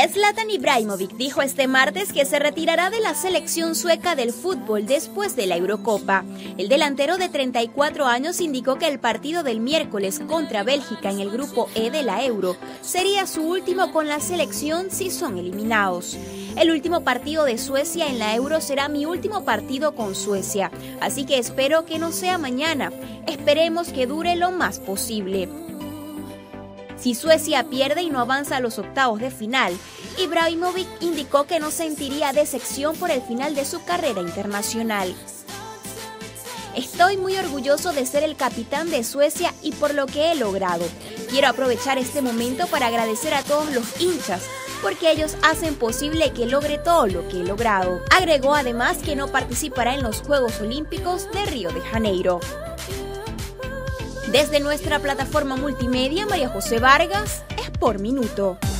Zlatan Ibrahimovic dijo este martes que se retirará de la selección sueca del fútbol después de la Eurocopa. El delantero de 34 años indicó que el partido del miércoles contra Bélgica en el grupo E de la Euro sería su último con la selección si son eliminados. El último partido de Suecia en la Euro será mi último partido con Suecia, así que espero que no sea mañana. Esperemos que dure lo más posible. Si Suecia pierde y no avanza a los octavos de final, Ibrahimovic indicó que no sentiría decepción por el final de su carrera internacional. Estoy muy orgulloso de ser el capitán de Suecia y por lo que he logrado. Quiero aprovechar este momento para agradecer a todos los hinchas, porque ellos hacen posible que logre todo lo que he logrado. Agregó además que no participará en los Juegos Olímpicos de Río de Janeiro. Desde nuestra plataforma multimedia, María José Vargas, Sport Minuto.